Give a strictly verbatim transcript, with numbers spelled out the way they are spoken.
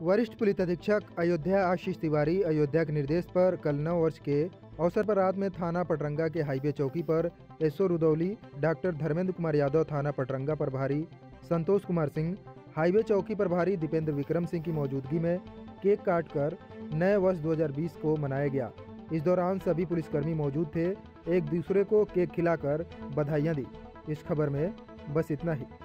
वरिष्ठ पुलिस अधीक्षक अयोध्या आशीष तिवारी अयोध्या के निर्देश पर कल नौ वर्ष के अवसर पर रात में थाना पटरंगा के हाईवे चौकी पर एसओ रुदौली, डॉक्टर धर्मेंद्र कुमार यादव थाना पटरंगा प्रभारी, संतोष कुमार सिंह हाईवे चौकी प्रभारी, दीपेंद्र विक्रम सिंह की मौजूदगी में केक काटकर नए वर्ष दो हज़ार बीस को मनाया गया। इस दौरान सभी पुलिसकर्मी मौजूद थे। एक दूसरे को केक खिलाकर बधाइयाँ दी। इस खबर में बस इतना ही।